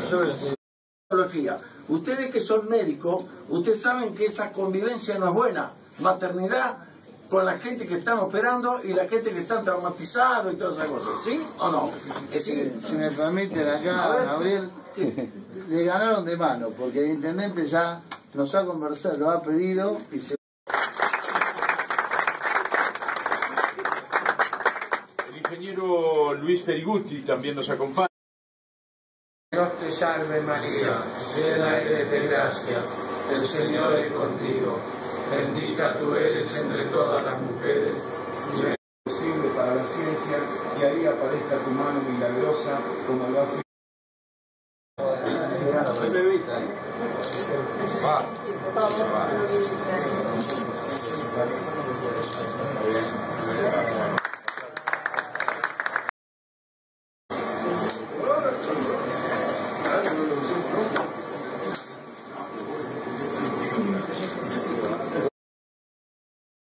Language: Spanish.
Ustedes que son médicos, ustedes saben que esa convivencia no es buena. Maternidad con la gente que están operando y la gente que están traumatizados y todas esas cosas. ¿Sí o no? ¿Sí? Si me permiten acá, Gabriel, le ganaron de mano, porque el intendente ya nos ha conversado, lo ha pedido y se... El ingeniero Luis Ferigutti también nos acompaña. Dios te salve María, llena eres de gracia, el Señor es contigo, bendita tú eres entre todas las mujeres, y es posible para la ciencia que ahí aparezca tu mano milagrosa como lo hace. Va.